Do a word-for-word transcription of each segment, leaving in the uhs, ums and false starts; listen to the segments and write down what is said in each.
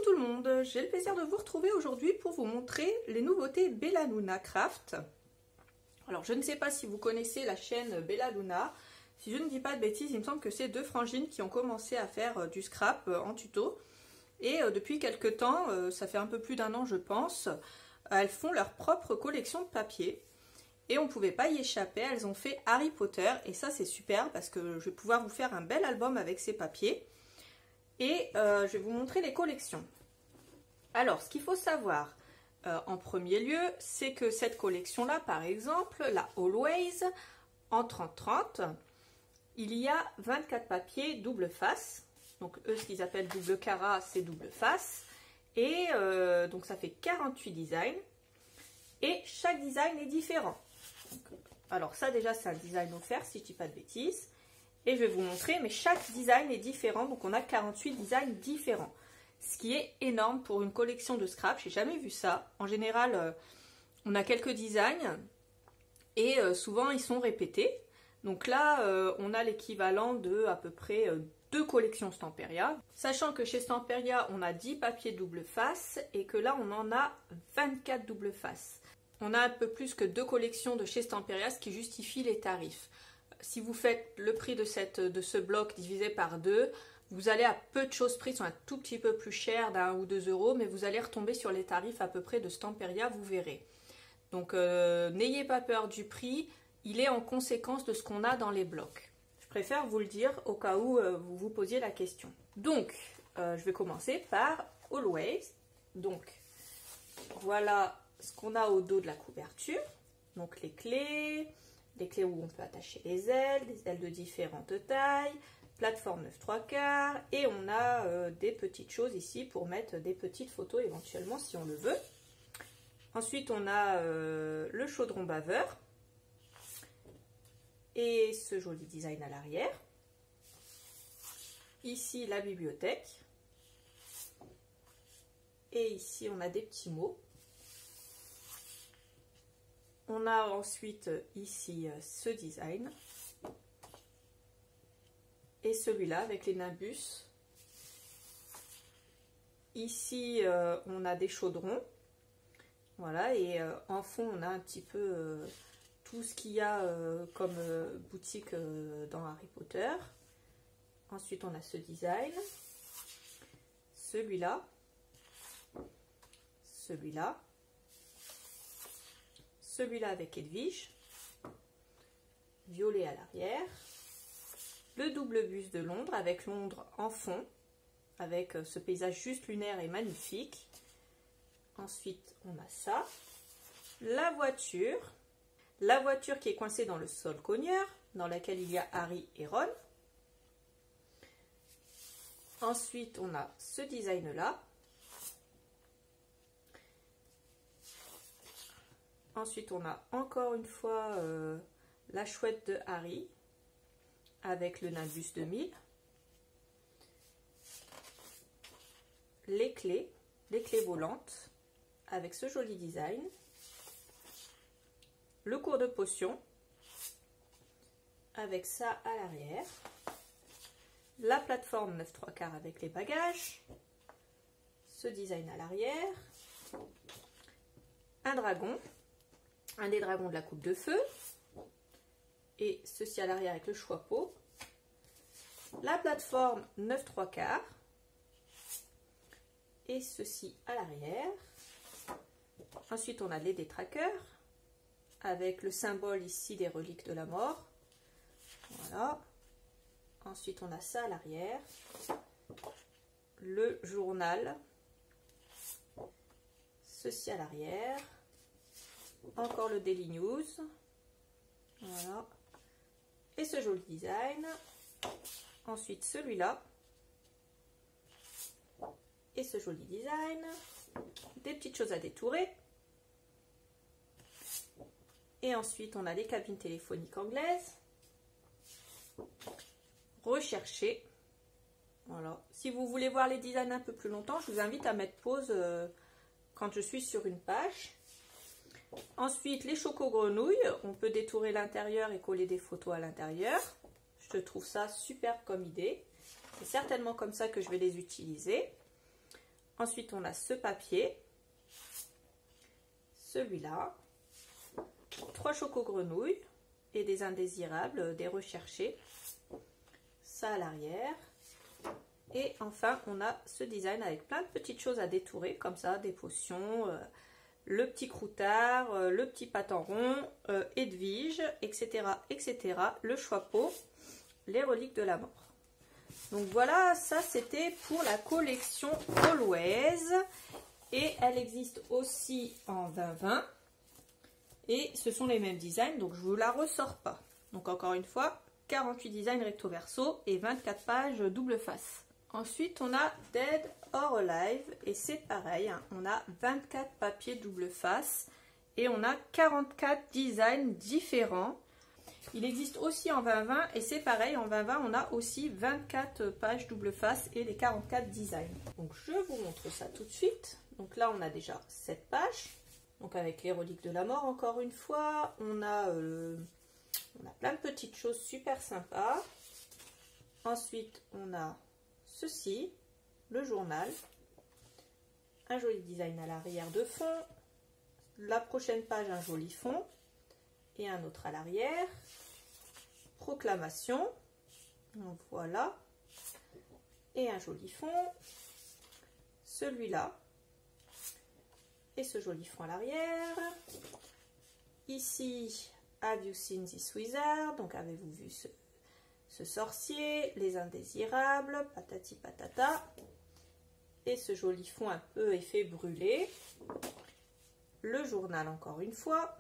Coucou tout le monde, j'ai le plaisir de vous retrouver aujourd'hui pour vous montrer les nouveautés Bella Luna Craft. Alors je ne sais pas si vous connaissez la chaîne Bella Luna, si je ne dis pas de bêtises, il me semble que c'est deux frangines qui ont commencé à faire du scrap en tuto. Et depuis quelques temps, ça fait un peu plus d'un an je pense, elles font leur propre collection de papier. Et on ne pouvait pas y échapper, elles ont fait Harry Potter et ça c'est super parce que je vais pouvoir vous faire un bel album avec ces papiers. Et euh, je vais vous montrer les collections. Alors, ce qu'il faut savoir euh, en premier lieu, c'est que cette collection-là, par exemple, la Always, en trente trente, il y a vingt-quatre papiers double face. Donc, eux, ce qu'ils appellent double cara, c'est double face. Et euh, donc, ça fait quarante-huit designs. Et chaque design est différent. Donc, alors, ça, déjà, c'est un design offert, si je ne dis pas de bêtises. Et je vais vous montrer, mais chaque design est différent, donc on a quarante-huit designs différents. Ce qui est énorme pour une collection de scrap, j'ai jamais vu ça. En général, euh, on a quelques designs et euh, souvent ils sont répétés. Donc là, euh, on a l'équivalent de à peu près euh, deux collections Stamperia. Sachant que chez Stamperia, on a dix papiers double face et que là, on en a vingt-quatre double face. On a un peu plus que deux collections de chez Stamperia, ce qui justifie les tarifs. Si vous faites le prix de, cette, de ce bloc divisé par deux, vous allez à peu de choses près, ils sont un tout petit peu plus chers d'un ou deux euros, mais vous allez retomber sur les tarifs à peu près de Stamperia, vous verrez. Donc euh, n'ayez pas peur du prix, il est en conséquence de ce qu'on a dans les blocs. Je préfère vous le dire au cas où euh, vous vous posiez la question. Donc, euh, je vais commencer par Always. Donc, voilà ce qu'on a au dos de la couverture. Donc les clés... les clés où on peut attacher les ailes, des ailes de différentes tailles, plateforme neuf trois quarts, et on a euh, des petites choses ici pour mettre des petites photos éventuellement si on le veut. Ensuite on a euh, le chaudron baveur et ce joli design à l'arrière. Ici la bibliothèque et ici on a des petits mots. On a ensuite ici ce design et celui-là avec les nimbus. Ici euh, on a des chaudrons, voilà, et euh, en fond on a un petit peu euh, tout ce qu'il y a euh, comme euh, boutique euh, dans Harry Potter. Ensuite on a ce design, celui-là, celui-là. Celui-là avec Edwige, violet à l'arrière, le double buste de Londres avec Londres en fond, avec ce paysage juste lunaire et magnifique. Ensuite, on a ça, la voiture, la voiture qui est coincée dans le sol cogneur, dans laquelle il y a Harry et Ron. Ensuite, on a ce design-là. Ensuite, on a encore une fois euh, la chouette de Harry avec le Nimbus deux mille. Les clés, les clés volantes avec ce joli design. Le cours de potion avec ça à l'arrière. La plateforme neuf trois quarts avec les bagages. Ce design à l'arrière. Un dragon. Un des dragons de la coupe de feu, et ceci à l'arrière avec le choix-peau, la plateforme neuf trois quarts, et ceci à l'arrière. Ensuite on a les détraqueurs, avec le symbole ici des reliques de la mort, voilà. Ensuite on a ça à l'arrière, le journal, ceci à l'arrière. Encore le Daily News, voilà, et ce joli design. Ensuite celui-là et ce joli design, des petites choses à détourer. Et ensuite on a les cabines téléphoniques anglaises, rechercher. Voilà, si vous voulez voir les designs un peu plus longtemps, je vous invite à mettre pause euh, quand je suis sur une page. Ensuite, les choco-grenouilles, on peut détourer l'intérieur et coller des photos à l'intérieur. Je trouve ça super comme idée. C'est certainement comme ça que je vais les utiliser. Ensuite, on a ce papier, celui-là, trois choco-grenouilles et des indésirables, des recherchés, ça à l'arrière. Et enfin, on a ce design avec plein de petites choses à détourer, comme ça, des potions, euh, le petit croutard, euh, le petit pâton rond, euh, Edwige, et cetera, et cetera. Le choix-peau, les reliques de la mort. Donc voilà, ça c'était pour la collection Always. Et elle existe aussi en vingt vingt. Et ce sont les mêmes designs, donc je ne vous la ressors pas. Donc encore une fois, quarante-huit designs recto verso et vingt-quatre pages double face. Ensuite, on a Dead or Alive et c'est pareil, hein, on a vingt-quatre papiers double face et on a quarante-quatre designs différents. Il existe aussi en vingt vingt et c'est pareil, en vingt vingt, on a aussi vingt-quatre pages double face et les quarante-quatre designs. Donc je vous montre ça tout de suite. Donc là, on a déjà sept pages. Donc avec les reliques de la mort, encore une fois, on a, euh, on a plein de petites choses super sympas. Ensuite, on a ceci, le journal, un joli design à l'arrière de fond, la prochaine page un joli fond et un autre à l'arrière, proclamation, donc voilà, et un joli fond, celui-là, et ce joli fond à l'arrière, ici, have you seen this wizard, donc avez-vous vu ce Ce sorcier, les indésirables, patati patata, et ce joli fond un peu effet brûlé, le journal encore une fois,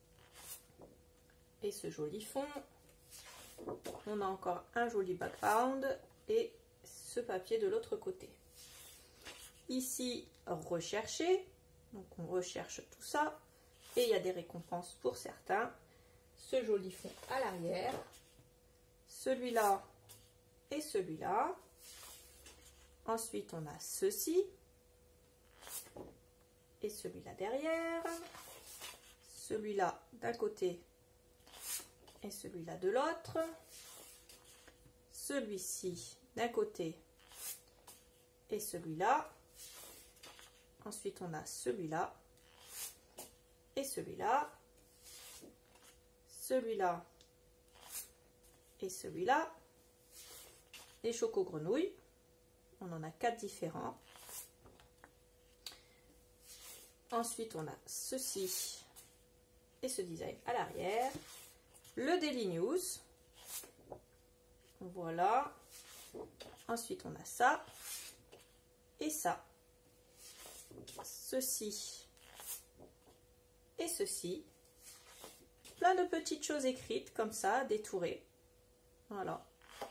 et ce joli fond, on a encore un joli background, et ce papier de l'autre côté. Ici, rechercher, donc on recherche tout ça, et il y a des récompenses pour certains, ce joli fond à l'arrière, celui-là et celui-là. Ensuite, on a ceci et celui-là derrière. Celui-là d'un côté et celui-là de l'autre. Celui-ci d'un côté et celui-là. Ensuite, on a celui-là et celui-là. Celui-là et celui-là, les choco-grenouilles, on en a quatre différents. Ensuite, on a ceci et ce design à l'arrière, le Daily News, voilà. Ensuite, on a ça et ça, ceci et ceci, plein de petites choses écrites comme ça, détourées. Voilà.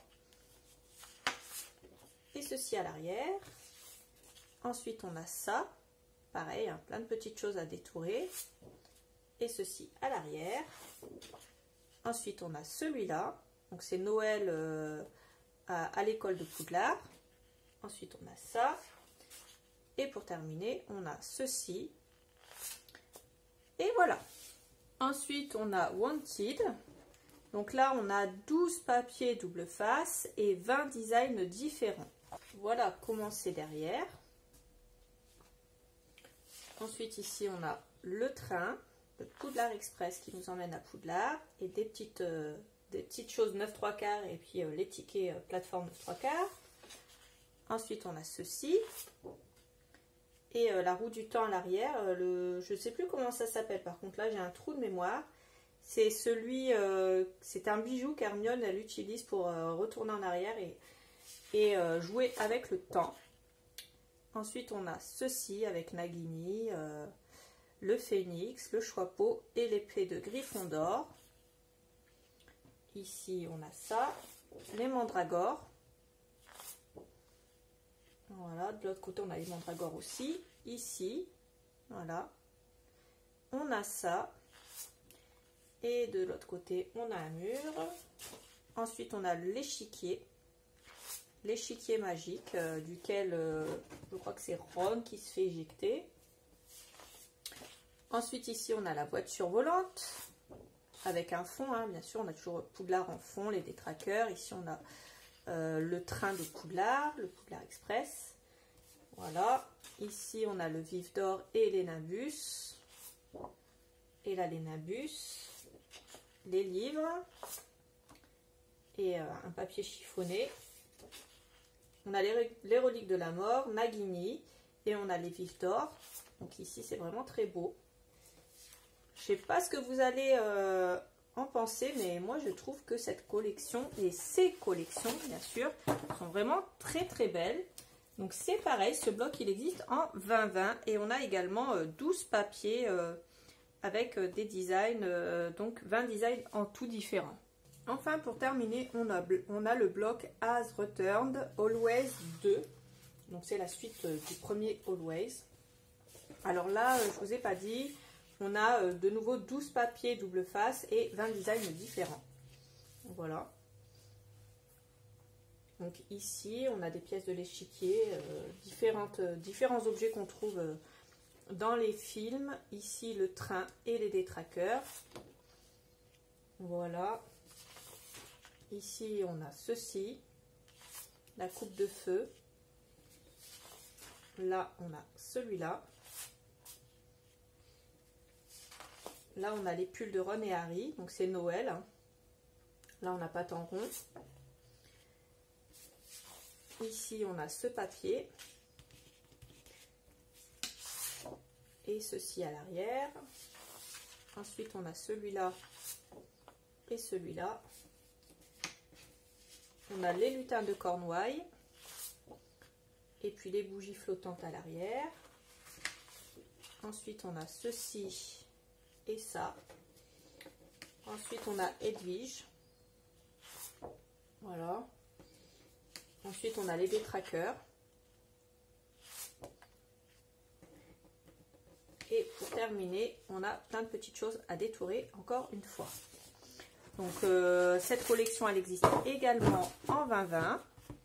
Et ceci à l'arrière. Ensuite, on a ça. Pareil, hein, plein de petites choses à détourer. Et ceci à l'arrière. Ensuite, on a celui-là. Donc, c'est Noël euh, à, à l'école de Poudlard. Ensuite, on a ça. Et pour terminer, on a ceci. Et voilà. Ensuite, on a Wanted. Donc là, on a douze papiers double face et vingt designs différents. Voilà comment c'est derrière. Ensuite, ici, on a le train, le Poudlard Express qui nous emmène à Poudlard. Et des petites, euh, des petites choses neuf trois quarts et puis euh, les tickets euh, plateforme neuf trois quarts. Ensuite, on a ceci. Et euh, la roue du temps à l'arrière. Euh, je ne sais plus comment ça s'appelle. Par contre, là, j'ai un trou de mémoire. C'est celui, euh, c'est un bijou qu'Hermione elle utilise pour euh, retourner en arrière et, et euh, jouer avec le temps. Ensuite, on a ceci avec Nagini, euh, le phénix, le choix-peau et l'épée de Gryffondor. Ici, on a ça, les mandragores. Voilà, de l'autre côté, on a les mandragores aussi. Ici, voilà, on a ça. Et de l'autre côté, on a un mur. Ensuite, on a l'échiquier. L'échiquier magique, euh, duquel euh, je crois que c'est Ron qui se fait éjecter. Ensuite, ici, on a la voiture volante. Avec un fond, hein, bien sûr, on a toujours Poudlard en fond, les détraqueurs. Ici, on a euh, le train de Poudlard, le Poudlard Express. Voilà, ici on a le vif d'or et les Nimbus. Et là les Nimbus, les livres et euh, un papier chiffonné. On a les, les reliques de la mort, Nagini, et on a les vifs d'or. Donc ici c'est vraiment très beau. Je sais pas ce que vous allez euh, en penser, mais moi je trouve que cette collection et ces collections bien sûr sont vraiment très très belles. Donc c'est pareil, ce bloc il existe en vingt vingt et on a également euh, douze papiers euh, avec euh, des designs, euh, donc vingt designs en tout différents. Enfin pour terminer, on a, on a le bloc As Returned Always deux. Donc c'est la suite euh, du premier Always. Alors là, euh, je vous ai pas dit, on a euh, de nouveau douze papiers double face et vingt designs différents. Voilà. Donc ici, on a des pièces de l'échiquier, euh, différentes, euh, différents objets qu'on trouve euh, dans les films. Ici, le train et les détraqueurs. Voilà. Ici, on a ceci, la coupe de feu. Là, on a celui-là. Là, on a les pulls de Ron et Harry, donc c'est Noël. Là, on n'a pas tant rond. Ici, on a ce papier. Et ceci à l'arrière. Ensuite, on a celui-là et celui-là. On a les lutins de Cornouailles. Et puis les bougies flottantes à l'arrière. Ensuite, on a ceci et ça. Ensuite, on a Edwige. Voilà. Ensuite, on a les détraqueurs. Et pour terminer, on a plein de petites choses à détourer encore une fois. Donc, euh, cette collection, elle existe également en vingt vingt.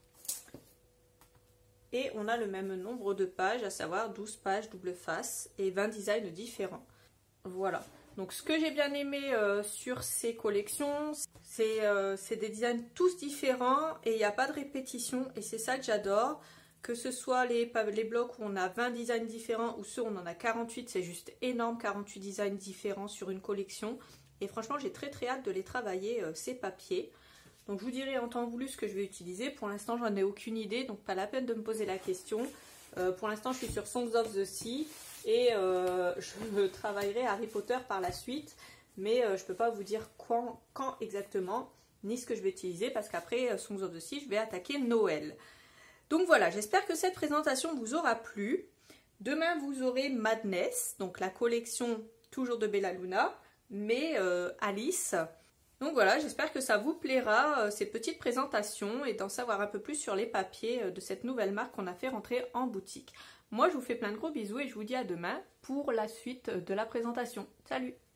Et on a le même nombre de pages, à savoir douze pages double face et vingt designs différents. Voilà. Donc, ce que j'ai bien aimé euh, sur ces collections, c'est euh, des designs tous différents et il n'y a pas de répétition. Et c'est ça que j'adore. Que ce soit les, les blocs où on a vingt designs différents ou ceux où on en a quarante-huit, c'est juste énorme, quarante-huit designs différents sur une collection. Et franchement, j'ai très très hâte de les travailler, euh, ces papiers. Donc je vous dirai en temps voulu ce que je vais utiliser. Pour l'instant, j'en ai aucune idée, donc pas la peine de me poser la question. Euh, pour l'instant, je suis sur Songs of the Sea et euh, je travaillerai Harry Potter par la suite. Mais euh, je ne peux pas vous dire quand, quand exactement, ni ce que je vais utiliser, parce qu'après euh, Songs of the Sea, je vais attaquer Noël. Donc voilà, j'espère que cette présentation vous aura plu. Demain, vous aurez Madness, donc la collection toujours de Bella Luna, mais euh, Alice. Donc voilà, j'espère que ça vous plaira, euh, ces petites présentations, et d'en savoir un peu plus sur les papiers euh, de cette nouvelle marque qu'on a fait rentrer en boutique. Moi, je vous fais plein de gros bisous et je vous dis à demain pour la suite de la présentation. Salut!